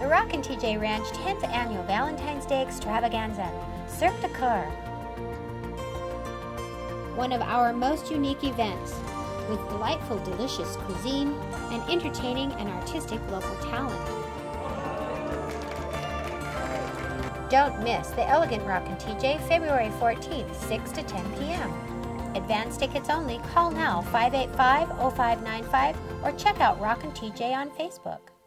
Rockin TJ Ranch 10th Annual Valentine's Day Extravaganza, Cirque de Coeur. One of our most unique events, with delightful, delicious cuisine and entertaining and artistic local talent. Don't miss the elegant Rockin TJ February 14th, 6 to 10 p.m. Advance tickets only. Call now 585-0595 or check out Rockin TJ on Facebook.